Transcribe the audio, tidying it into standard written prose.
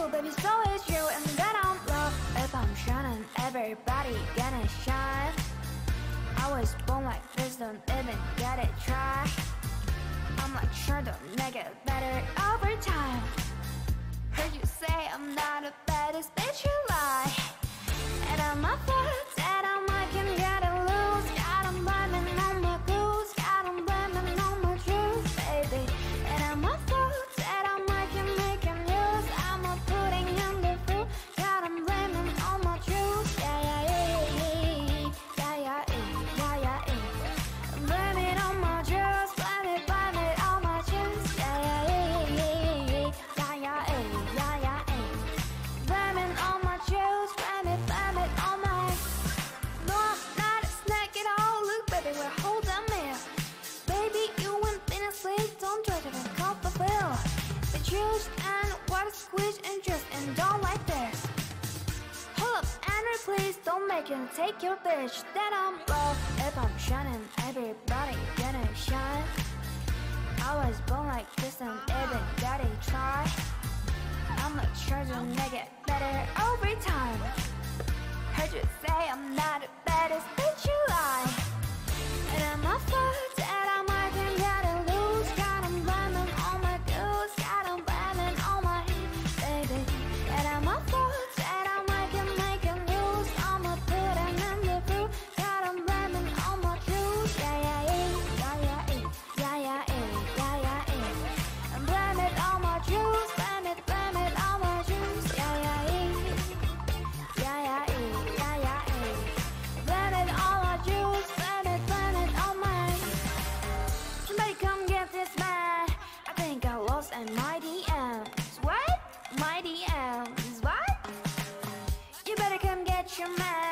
true, baby, so it's true. And that I'm love. If I'm shining, everybody gonna shine. I was born like this, don't even get it, try. I'm like sure don't make it better over time. Heard you say I'm not the baddest bitch, you lie. And I'm my fault that I'm like can get it loose. Got 'em blaming on my goose, got 'em blaming on my juice, baby. And I'm my fault that I'm like can make 'em use. I'm a pudding in the fruit, got 'em blaming on my juice. Yeah, yeah, yeah, yeah, yeah, yeah, yeah, yeah, yeah. Blame it on my juice, blame it on my juice. Yeah, yeah, yeah, yeah, yeah, yeah, yeah, yeah, yeah, yeah. Blame it on my juice, blame it on my. No, I'm not a snack at all. Look, baby, we're holding me. Baby, you went been asleep. Don't try to come fulfill the juice and water squeeze and juice and don't like this. Hold up, Andrew, please don't make him take your bitch. That I'm low. If I'm shining, everybody gonna shine. I was born like this and even daddy try. I'm like sure to make it better over time. Heard you say I'm not the baddest bitch, you lie. And I'm my fault that I'm like can get it loose. Got 'em blaming on my goose, got 'em blaming on my baby. And I'm my fault that I'm like can make 'em use. I'm a pudding in the fruit, got 'em blaming on my juice. Yeah, yeah, yeah, yeah, yeah, yeah, yeah, yeah, yeah, yeah. And blame it on my juice, blame it on my juice. Yeah, yeah, yeah, yeah, yeah, yeah, yeah, yeah. Blame it on my juice, blame it on my. Somebody come get this man. I think I lost in my DMs. What? My DMs, what? You better come get your man.